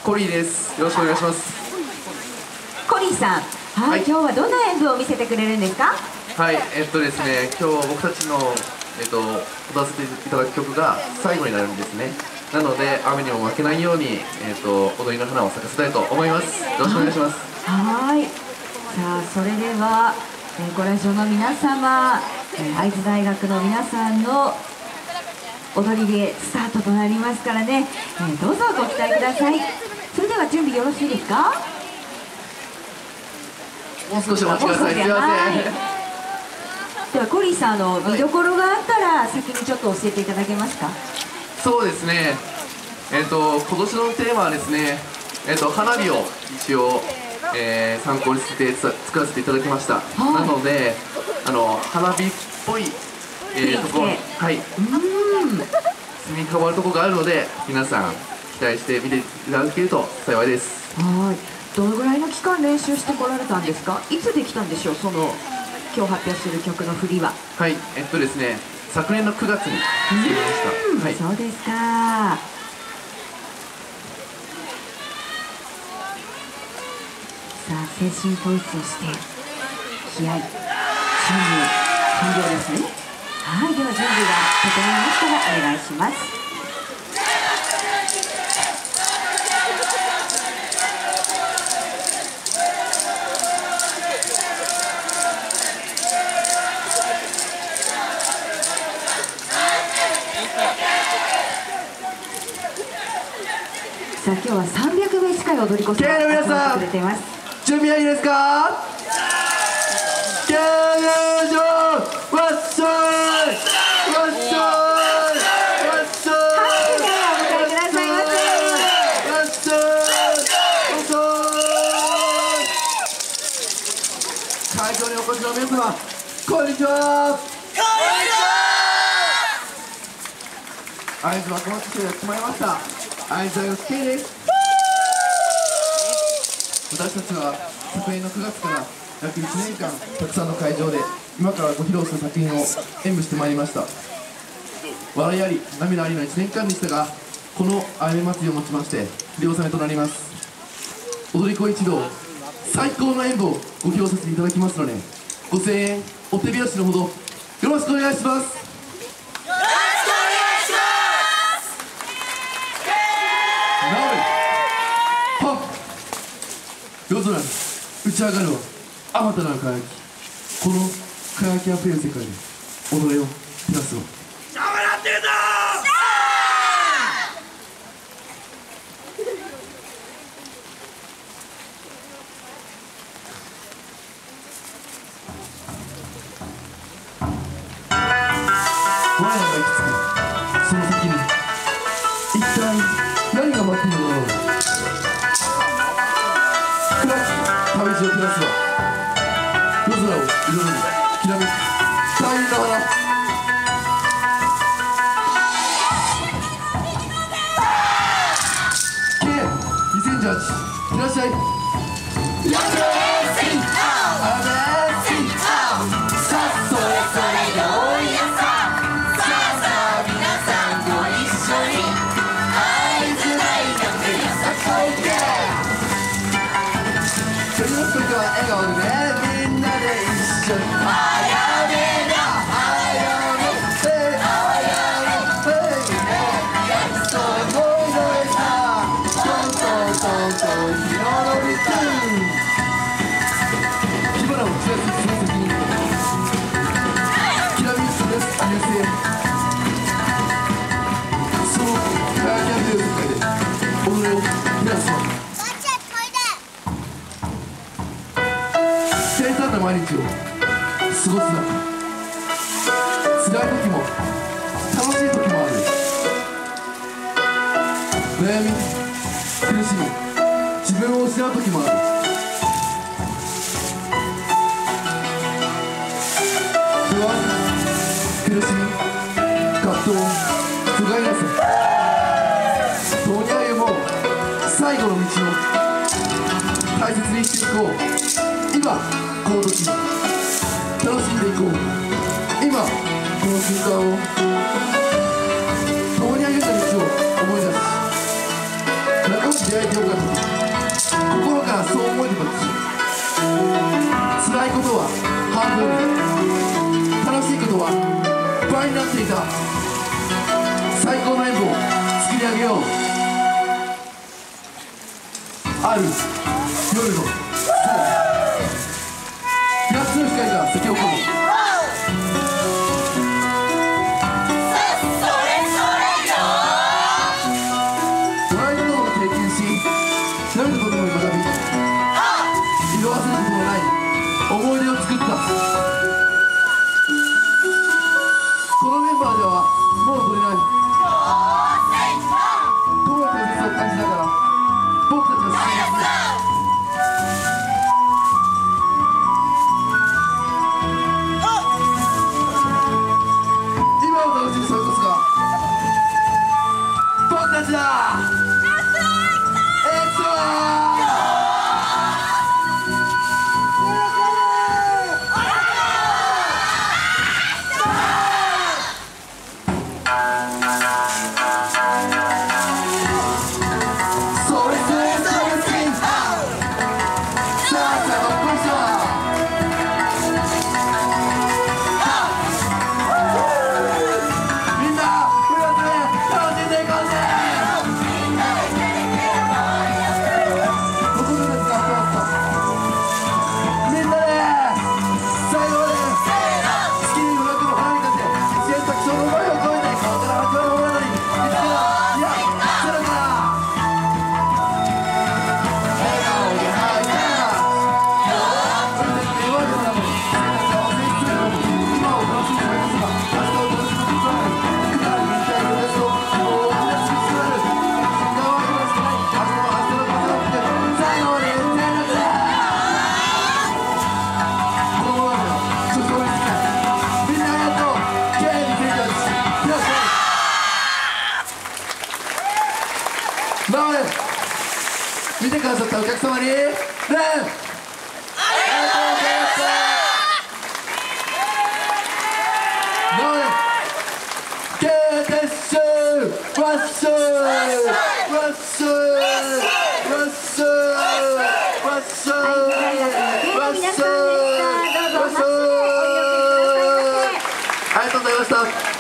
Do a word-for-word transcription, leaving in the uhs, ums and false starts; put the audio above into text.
コリーです。よろしくお願いします。 コリーさん、はい、はい、今日はどんな演舞を見せてくれるんですか？ はい、えっとですね、今日僕たちの、えっと、歌わせていただく曲が最後になるんですね。なので、雨にも負けないように、えっと、踊りの花を咲かせたいと思います。よろしくお願いします。 はい。さあ、それでは、えー、ご来場の皆様、えー、会津大学の皆さんの踊りでスタートとなりますからね、えー、どうぞご期待ください。それでは準備よろしいですか？ もう少しお待ちください。すみません。 ではコリーさん、あの見どころがあったら先にちょっと教えていただけますか？ そうですね。えっと今年のテーマはですね、えっと花火を一応、えー、参考にして作らせていただきました。はい、なのであの花火っぽい、えー、ところ、はい、うん積み変わるところがあるので皆さん期待して見ていただけると幸いです。 はい。どのぐらいの期間練習してこられたんですか？いつできたんでしょう、その今日発表する曲の振りは。 はい、えっとですね、昨年のくがつに作りました。はい、 そうですか。さあ、精神統一をして気合、準備完了ですね。はい、では準備が整いましたらお願いします。さあ、今日はさんびゃくめい近い踊り子さんが集まってくれています。 準備はいいですか？キャージョーワッショイワッショイワッショイ拍手でお迎えくださいませ。 ワッショイワッショイ。会場にお越しの皆様、こんにちは。こんにちは。会津若松市でやってまいりました会津大学 K です。私たちは昨年のくがつから約いちねんかんたくさんの会場で今からご披露する作品を演舞してまいりました。笑いあり涙ありのいちねんかんでしたが、このあやめ祭りをもちまして振り納めとなります。踊り子一同最高の演舞をご披露させていただきますので、ご声援お手拍子のほどよろしくお願いします。夜空に打ち上がるはあまたなる輝き、この輝きあふれる世界で踊れを照らすを。邪魔なってるぞ我らが行き着くその先に一体何が待っているのだろう。旅路を照らすは夜空を彩るきらめく太陽の花。ケーにせんじゅうはち、いらっしゃい。笑顔でね、みんなで一緒にあやめだあやめあやめやっと思い出したトントントントン日の伸びく火花を散らすその先にきらめきすです優勢、その輝きあふれる世界で踊れを照らすの。平坦な毎日を過ごす中、辛い時も楽しい時もある。悩み苦しみ自分を失う時もある。不安苦しみ葛藤不甲斐なさ共に歩もう最後の道を大切にしていこう。今この時楽しんでいこう。今この瞬間を共に歩んだ道を思い出し仲間出会えてよかった。心からそう思えてたし、辛いことは半分、楽しいことは倍になっていた。最高の演舞を作り上げよう。ある夜の夏の光が咲き誇る。涙とともに学び、色あせることのない思い出を作った。このメンバーではもう踊れない。友達の熱を感じながら僕たちは進んでいく。今を楽しむそれこそが僕たちだ。見てくださったお客様に、レンありがとうございました。ノーレン、ケーテッシュ、ワッシュ、ワッシュ、ワッシュ、ワッシュ、ワッシュ、ワッシュ、ありがとうございました。